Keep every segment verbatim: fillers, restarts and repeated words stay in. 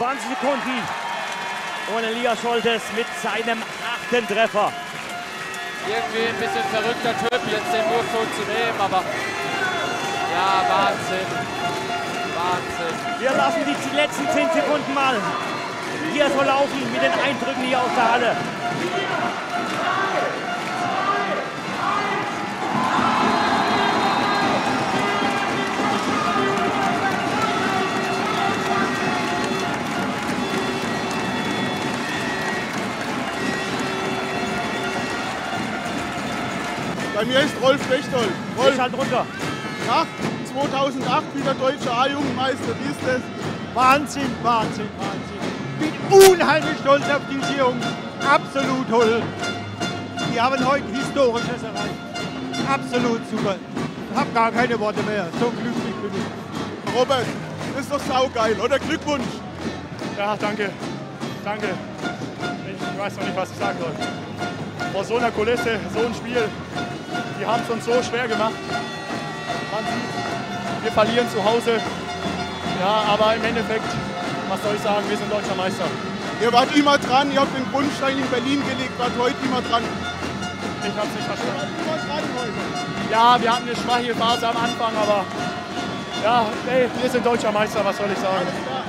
zwanzig Sekunden. Und Elias Scholtes mit seinem achten Treffer. Irgendwie ein bisschen verrückter Typ, jetzt den Wurf so zu nehmen, aber ja, Wahnsinn. Wahnsinn. Wir lassen die letzten zehn Sekunden mal hier so laufen mit den Eindrücken hier aus der Halle. Bei mir ist Rolf Bechtold. Rolf, halt runter. Nach zweitausendacht wieder deutscher A-Jugendmeister. Wie ist das? Wahnsinn, Wahnsinn, Wahnsinn. Ich bin unheimlich stolz auf diese Jungs. Absolut toll. Die haben heute Historisches erreicht. Absolut super. Ich habe gar keine Worte mehr. So glücklich bin ich. Robert, das ist doch saugeil, oder? Glückwunsch. Ja, danke. Danke. Ich weiß noch nicht, was ich sagen soll. Vor so einer Kulisse, so ein Spiel, die haben es uns so schwer gemacht. Man sieht, wir verlieren zu Hause. Ja, aber im Endeffekt, was soll ich sagen, wir sind deutscher Meister. Ihr wart immer dran, ihr habt den Grundstein in Berlin gelegt, wart heute immer dran. Ich hab's nicht verstanden. Immer dran heute. Ja, wir hatten eine schwache Phase am Anfang, aber ja, ey, wir sind deutscher Meister, was soll ich sagen.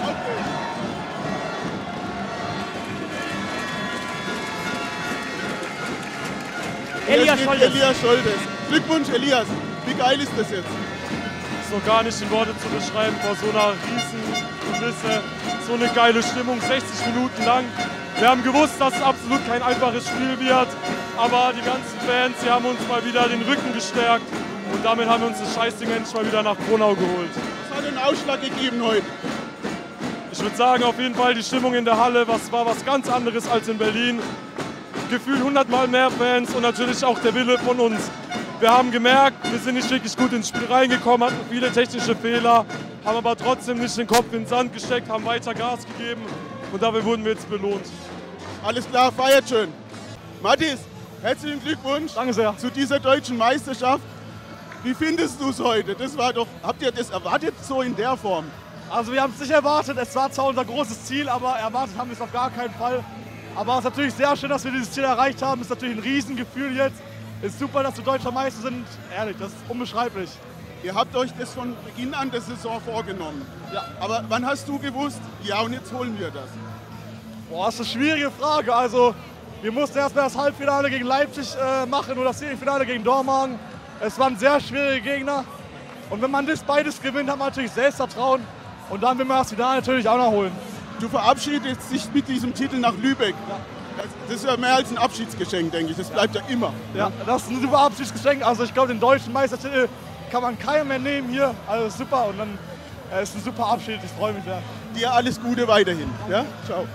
Elias Scholtes. Elias Scholtes. Glückwunsch, Elias. Wie geil ist das jetzt? So gar nicht in Worte zu beschreiben, vor so einer riesen Kulisse, so eine geile Stimmung, sechzig Minuten lang. Wir haben gewusst, dass es absolut kein einfaches Spiel wird, aber die ganzen Fans, die haben uns mal wieder den Rücken gestärkt und damit haben wir uns das Scheißding endlich mal wieder nach Kronau geholt. Was hat den Ausschlag gegeben heute? Ich würde sagen, auf jeden Fall die Stimmung in der Halle, was war was ganz anderes als in Berlin. Gefühlt hundertmal mehr Fans und natürlich auch der Wille von uns. Wir haben gemerkt, wir sind nicht wirklich gut ins Spiel reingekommen, hatten viele technische Fehler, haben aber trotzdem nicht den Kopf in den Sand gesteckt, haben weiter Gas gegeben und dafür wurden wir jetzt belohnt. Alles klar, feiert schön. Mathis, herzlichen Glückwunsch. Danke sehr. Zu dieser deutschen Meisterschaft. Wie findest du es heute? Das war doch, habt ihr das erwartet so in der Form? Also wir haben es nicht erwartet, es war zwar unser großes Ziel, aber erwartet haben wir es auf gar keinen Fall. Aber es ist natürlich sehr schön, dass wir dieses Ziel erreicht haben. Es ist natürlich ein Riesengefühl jetzt. Es ist super, dass wir deutscher Meister sind. Ehrlich, das ist unbeschreiblich. Ihr habt euch das von Beginn an der Saison vorgenommen. Ja. Aber wann hast du gewusst, ja und jetzt holen wir das? Boah, das ist eine schwierige Frage. Also wir mussten erstmal das Halbfinale gegen Leipzig äh, machen und das Semifinale gegen Dormagen. Es waren sehr schwierige Gegner. Und wenn man das beides gewinnt, hat man natürlich Selbstvertrauen. Und dann will man das Finale natürlich auch noch holen. Du verabschiedest dich mit diesem Titel nach Lübeck. Ja. Das ist ja mehr als ein Abschiedsgeschenk, denke ich. Das bleibt ja, ja immer. Ja, das ist ein super Abschiedsgeschenk. Also ich glaube, den deutschen Meistertitel kann man keinem mehr nehmen hier. Also super und dann äh, ist ein super Abschied. Ich freue mich sehr. Dir alles Gute weiterhin. Ja? Ciao.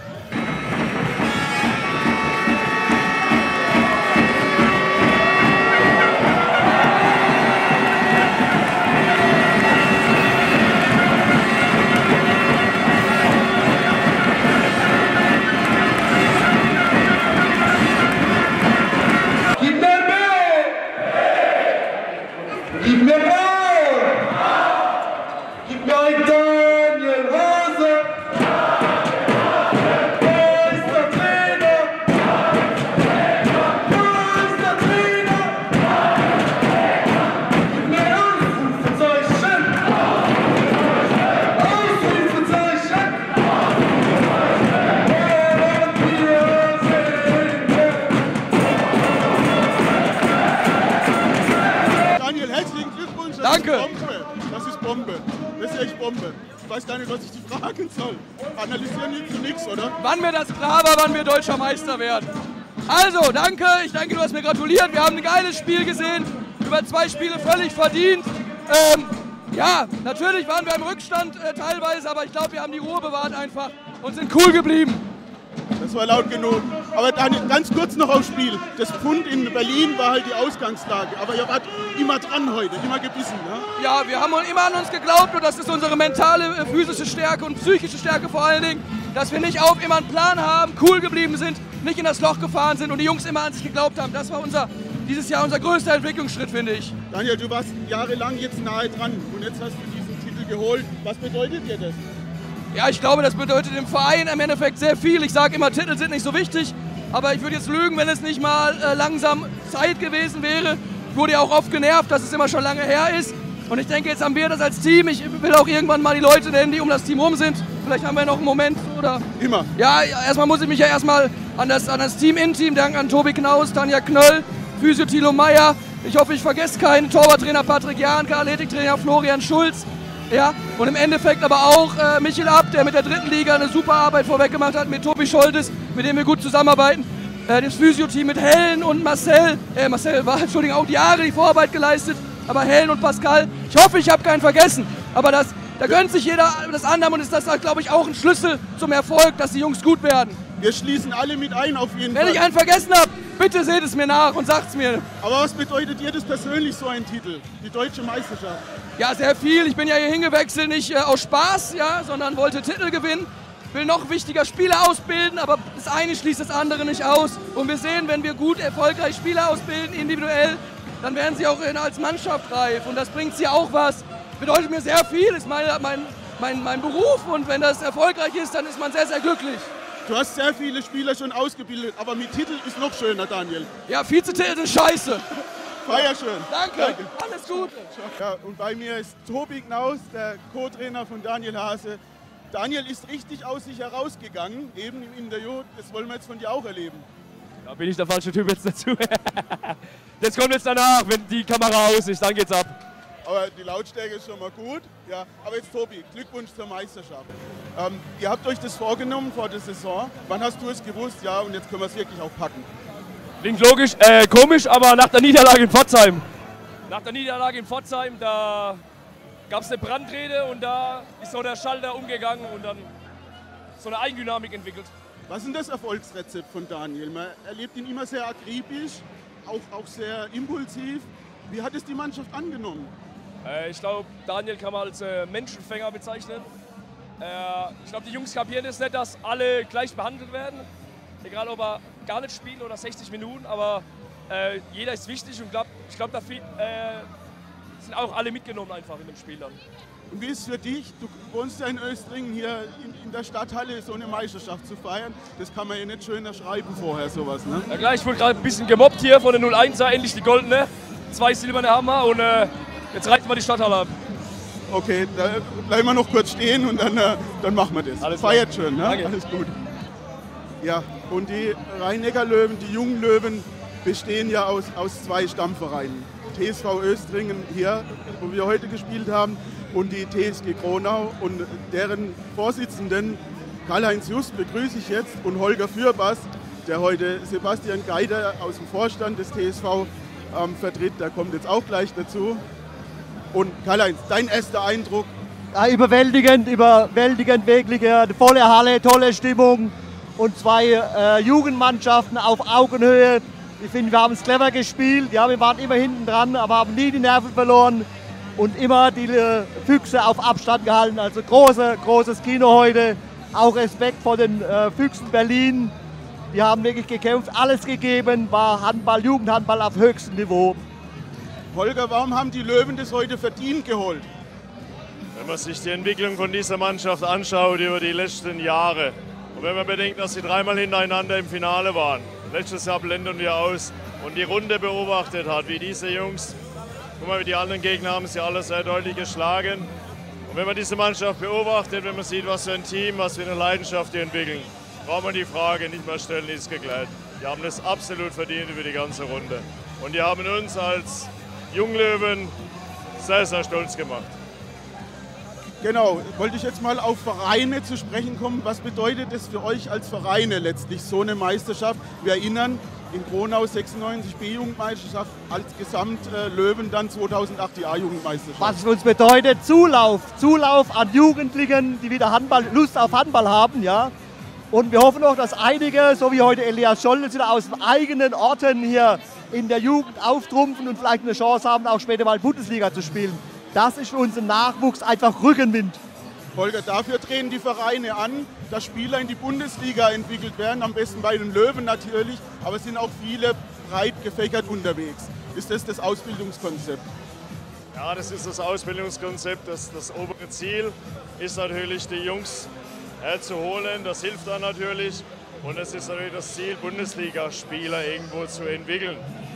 Gib mir Ball! Gib mir ein Daniel Hase! Wo ist der Trainer? Wo ist der Trainer? Gib mir Ausrufezeichen! Ausrufezeichen! Und wir sehen Daniel, herzlichen Glückwunsch. Das Danke. Ist Bombe. Das ist Bombe. Das ist echt Bombe. Ich weiß gar nicht, was ich dich fragen soll. Analysieren jetzt zu nichts, oder? Wann mir das klar war, wann wir deutscher Meister werden. Also, danke. Ich denke, du hast mir gratuliert. Wir haben ein geiles Spiel gesehen. Über zwei Spiele völlig verdient. Ähm, ja, natürlich waren wir im Rückstand äh, teilweise, aber ich glaube, wir haben die Ruhe bewahrt einfach und sind cool geblieben. Das war laut genug. Aber Daniel, ganz kurz noch aufs Spiel. Das Pfund in Berlin war halt die Ausgangslage. Aber ihr wart immer dran heute, immer gebissen. Ja? Ja, wir haben immer an uns geglaubt und das ist unsere mentale, äh, physische Stärke und psychische Stärke vor allen Dingen, dass wir nicht auf immer einen Plan haben, cool geblieben sind, nicht in das Loch gefahren sind und die Jungs immer an sich geglaubt haben. Das war unser, dieses Jahr unser größter Entwicklungsschritt, finde ich. Daniel, du warst jahrelang jetzt nahe dran und jetzt hast du diesen Titel geholt. Was bedeutet dir das? Ja, ich glaube, das bedeutet dem Verein im Endeffekt sehr viel. Ich sage immer, Titel sind nicht so wichtig, aber ich würde jetzt lügen, wenn es nicht mal äh, langsam Zeit gewesen wäre. Ich wurde ja auch oft genervt, dass es immer schon lange her ist. Und ich denke, jetzt haben wir das als Team. Ich will auch irgendwann mal die Leute nennen, die um das Team rum sind. Vielleicht haben wir noch einen Moment, oder? Immer. Ja, erstmal muss ich mich ja erstmal an das, an das Team In-Team danken, an Tobi Knaus, Tanja Knöll, Physio Thilo Meyer. Ich hoffe, ich vergesse keinen. Torwarttrainer Patrick Jahnke, Athletiktrainer Florian Schulz. Ja, und im Endeffekt aber auch äh, Michael Abt, der mit der dritten Liga eine super Arbeit vorweg gemacht hat, mit Tobi Scholtes, mit dem wir gut zusammenarbeiten. Äh, das Physio-Team mit Helen und Marcel, äh, Marcel war, Entschuldigung, auch die Jahre die Vorarbeit geleistet, aber Helen und Pascal, ich hoffe, ich habe keinen vergessen, aber das, da gönnt sich jeder das anderen und ist das, glaube ich, auch ein Schlüssel zum Erfolg, dass die Jungs gut werden. Wir schließen alle mit ein auf jeden Wenn Fall. Wenn ich einen vergessen habe, bitte seht es mir nach und sagt es mir. Aber was bedeutet dir das persönlich, so ein Titel, die deutsche Meisterschaft? Ja, sehr viel. Ich bin ja hier hingewechselt, nicht äh, aus Spaß, ja, sondern wollte Titel gewinnen. Will noch wichtiger Spieler ausbilden, aber das eine schließt das andere nicht aus. Und wir sehen, wenn wir gut, erfolgreich Spieler ausbilden, individuell, dann werden sie auch in, als Mannschaft reif. Und das bringt sie auch was. Bedeutet mir sehr viel, ist mein, mein, mein, mein Beruf. Und wenn das erfolgreich ist, dann ist man sehr, sehr glücklich. Du hast sehr viele Spieler schon ausgebildet, aber mit Titel ist noch schöner, Daniel. Ja, Vizetitel sind scheiße. Feier schön. Danke. Danke. Alles Gute. Ja, und bei mir ist Tobi Knaus, der Co-Trainer von Daniel Hase. Daniel ist richtig aus sich herausgegangen, eben im Interview. Das wollen wir jetzt von dir auch erleben. Da bin ich der falsche Typ jetzt dazu. Das kommt jetzt danach, wenn die Kamera aus ist, dann geht's ab. Aber die Lautstärke ist schon mal gut. Ja, aber jetzt Tobi, Glückwunsch zur Meisterschaft. Ähm, ihr habt euch das vorgenommen vor der Saison. Wann hast du es gewusst? Ja, und jetzt können wir es wirklich auch packen. Klingt logisch, äh, komisch, aber nach der Niederlage in Pforzheim. Nach der Niederlage in Pforzheim, da gab es eine Brandrede und da ist so der Schalter umgegangen und dann so eine Eigendynamik entwickelt. Was ist denn das Erfolgsrezept von Daniel? Man erlebt ihn immer sehr akribisch, auch, auch sehr impulsiv. Wie hat es die Mannschaft angenommen? Äh, ich glaube, Daniel kann man als äh, Menschenfänger bezeichnen. Äh, ich glaube, die Jungs kapieren es nicht, dass alle gleich behandelt werden. Egal, ob er gar nicht spielt oder sechzig Minuten, aber äh, jeder ist wichtig und glaub, ich glaube, da viel, äh, sind auch alle mitgenommen einfach in dem Spiel dann. Und wie ist es für dich? Du wohnst ja in Östringen, hier in, in der Stadthalle so eine Meisterschaft zu feiern. Das kann man ja nicht schöner schreiben vorher, sowas, ne? Ja klar, ich wurde gerade ein bisschen gemobbt hier von der null eins er, endlich die goldene. Zwei silberne haben wir und äh, jetzt reißen wir die Stadthalle ab. Okay, da bleiben wir noch kurz stehen und dann, äh, dann machen wir das. Alles Feiert klar. schön, ne? Danke. Alles gut. Ja, und die Rhein-Neckar-Löwen, die jungen Löwen, bestehen ja aus, aus zwei Stammvereinen. T S V Östringen hier, wo wir heute gespielt haben, und die T S G Kronau. Und deren Vorsitzenden Karl-Heinz Just begrüße ich jetzt und Holger Fürbass, der heute Sebastian Geider aus dem Vorstand des T S V ähm, vertritt. Der kommt jetzt auch gleich dazu. Und Karl-Heinz, dein erster Eindruck? Ja, überwältigend, überwältigend wirklich. Eine volle Halle, tolle Stimmung und zwei äh, Jugendmannschaften auf Augenhöhe. Ich finde, wir haben es clever gespielt. Ja, wir waren immer hinten dran, aber haben nie die Nerven verloren und immer die äh, Füchse auf Abstand gehalten. Also große, großes Kino heute. Auch Respekt vor den äh, Füchsen Berlin. Die haben wirklich gekämpft, alles gegeben, war Handball, Jugendhandball auf höchstem Niveau. Holger, warum haben die Löwen das heute verdient geholt? Wenn man sich die Entwicklung von dieser Mannschaft anschaut über die letzten Jahre und wenn man bedenkt, dass sie dreimal hintereinander im Finale waren, letztes Jahr blenden wir aus und die Runde beobachtet hat, wie diese Jungs, guck mal, wie die anderen Gegner haben sie alle sehr deutlich geschlagen. Und wenn man diese Mannschaft beobachtet, wenn man sieht, was für ein Team, was für eine Leidenschaft die entwickeln, braucht man die Frage nicht mehr stellen, ist geklärt. Die haben das absolut verdient über die ganze Runde. Und die haben uns als Junglöwen sehr, sehr stolz gemacht. Genau, wollte ich jetzt mal auf Vereine zu sprechen kommen. Was bedeutet es für euch als Vereine letztlich, so eine Meisterschaft? Wir erinnern, in Kronau sechsundneunzig B-Jugendmeisterschaft, als Gesamtlöwen dann zweitausendacht die A-Jugendmeisterschaft. Was für uns bedeutet Zulauf, Zulauf an Jugendlichen, die wieder Handball, Lust auf Handball haben, ja. Und wir hoffen auch, dass einige, so wie heute Elias Scholtes, wieder aus den eigenen Orten hier in der Jugend auftrumpfen und vielleicht eine Chance haben, auch später mal Bundesliga zu spielen. Das ist für unseren Nachwuchs einfach Rückenwind. Holger, dafür drehen die Vereine an, dass Spieler in die Bundesliga entwickelt werden, am besten bei den Löwen natürlich, aber es sind auch viele breit gefächert unterwegs. Ist das das Ausbildungskonzept? Ja, das ist das Ausbildungskonzept. Das, das obere Ziel ist natürlich, die Jungs äh, zu holen. Das hilft dann natürlich. Und es ist natürlich das Ziel, Bundesligaspieler irgendwo zu entwickeln.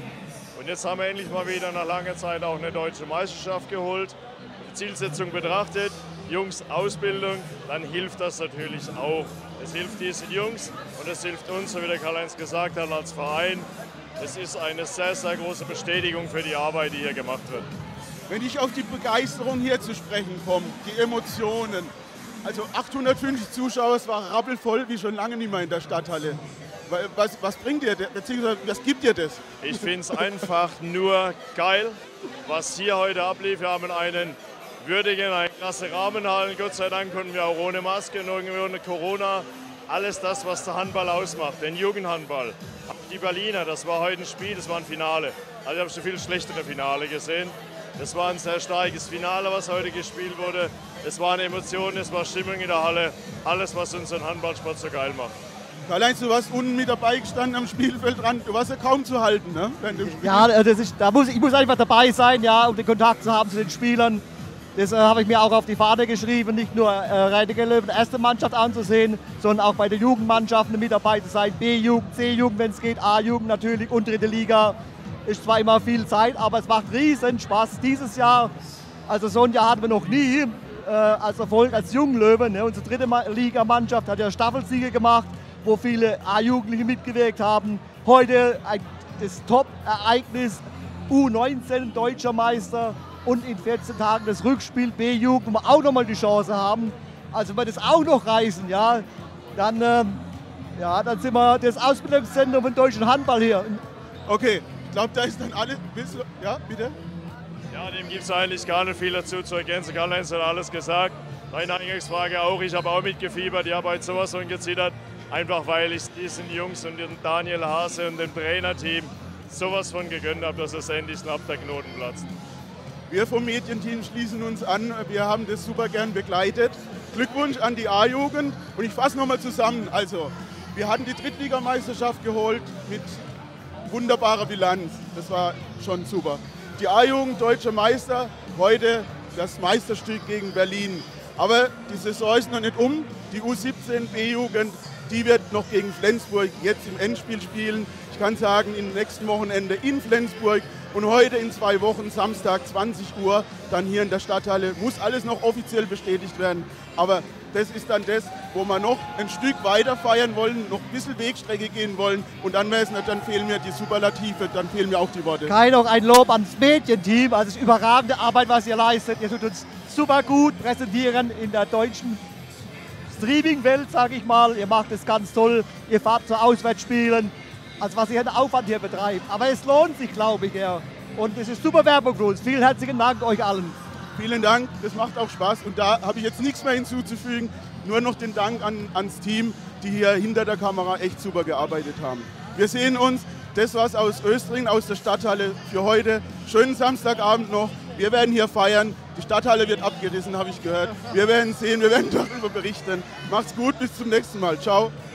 Und jetzt haben wir endlich mal wieder nach langer Zeit auch eine deutsche Meisterschaft geholt. Die Zielsetzung betrachtet, Jungs Ausbildung, dann hilft das natürlich auch. Es hilft diesen Jungs und es hilft uns, so wie der Karl-Heinz gesagt hat, als Verein. Es ist eine sehr, sehr große Bestätigung für die Arbeit, die hier gemacht wird. Wenn ich auf die Begeisterung hier zu sprechen komme, die Emotionen, also achthundertfünfzig Zuschauer, es war rappelvoll wie schon lange nicht mehr in der Stadthalle. Was, was bringt dir, beziehungsweise was gibt dir das? Ich finde es einfach nur geil, was hier heute ablief. Wir haben einen würdigen, einen klasse Rahmenhallen. Gott sei Dank konnten wir auch ohne Maske und ohne Corona alles das, was der Handball ausmacht, den Jugendhandball. Die Berliner, das war heute ein Spiel, das war ein Finale. Also ich habe schon viel schlechtere Finale gesehen. Das war ein sehr starkes Finale, was heute gespielt wurde. Es waren Emotionen, es war Stimmung in der Halle. Alles, was unseren Handballsport so geil macht. Karl-Heinz, du warst unten mit dabei gestanden am Spielfeldrand. Du warst ja kaum zu halten, ne? Während dem Spiel. Ja, das ist, da muss, ich muss einfach dabei sein, ja, um den Kontakt zu haben zu den Spielern. Das äh, habe ich mir auch auf die Fahne geschrieben, nicht nur äh, Rhein-Neckar Löwen erste Mannschaft anzusehen, sondern auch bei den Jugendmannschaften mit dabei zu sein. B-Jugend, C-Jugend, wenn es geht, A-Jugend natürlich und dritte Liga. Ist zwar immer viel Zeit, aber es macht riesen Spaß dieses Jahr. Also so ein Jahr hatten wir noch nie äh, als Erfolg als Junglöwen. Ne? Unsere dritte Ligamannschaft hat ja Staffelsiege gemacht, wo viele A-Jugendliche mitgewirkt haben. Heute ein, das Top-Ereignis, U neunzehn Deutscher Meister und in vierzehn Tagen das Rückspiel B-Jugend, wo wir auch nochmal die Chance haben. Also wenn wir das auch noch reißen, ja, dann, ähm, ja, dann sind wir das Ausbildungszentrum von deutschen Handball hier. Okay, ich glaube, da ist dann alles. Willst du, ja, bitte? Ja, dem gibt es eigentlich gar nicht viel dazu zu ergänzen. Karl-Heinz hat alles gesagt. Deine Eingangsfrage auch. Ich habe auch mitgefiebert. Ich habe heute sowas von gezittert. Einfach weil ich diesen Jungs und dem Daniel Hase und dem Trainerteam sowas von gegönnt habe, dass es endlich ab der Knoten platzt. Wir vom Medienteam schließen uns an. Wir haben das super gern begleitet. Glückwunsch an die A-Jugend. Und ich fasse nochmal zusammen. Also, wir hatten die Drittligameisterschaft geholt mit wunderbarer Bilanz. Das war schon super. Die A-Jugend, deutscher Meister, heute das Meisterstück gegen Berlin. Aber die Saison ist noch nicht um. Die U siebzehn B-Jugend, die wird noch gegen Flensburg jetzt im Endspiel spielen. Ich kann sagen, im nächsten Wochenende in Flensburg und heute in zwei Wochen, Samstag zwanzig Uhr, dann hier in der Stadthalle. Muss alles noch offiziell bestätigt werden. Aber das ist dann das, wo wir noch ein Stück weiter feiern wollen, noch ein bisschen Wegstrecke gehen wollen. Und dann, nicht, dann fehlen mir die Superlative, dann fehlen mir auch die Worte. Kai, noch ein Lob ans Medienteam. Also es ist überragende Arbeit, was ihr leistet. Ihr tut uns super gut präsentieren in der deutschen Streaming-Welt, sage ich mal. Ihr macht es ganz toll. Ihr fahrt zu Auswärtsspielen. Also was ihr einen Aufwand hier betreibt. Aber es lohnt sich, glaube ich, ja. Und es ist super Werbung für uns. Vielen herzlichen Dank euch allen. Vielen Dank, das macht auch Spaß. Und da habe ich jetzt nichts mehr hinzuzufügen. Nur noch den Dank an, ans Team, die hier hinter der Kamera echt super gearbeitet haben. Wir sehen uns. Das war's aus Östringen, aus der Stadthalle für heute. Schönen Samstagabend noch. Wir werden hier feiern. Die Stadthalle wird abgerissen, habe ich gehört. Wir werden sehen, wir werden darüber berichten. Macht's gut, bis zum nächsten Mal. Ciao.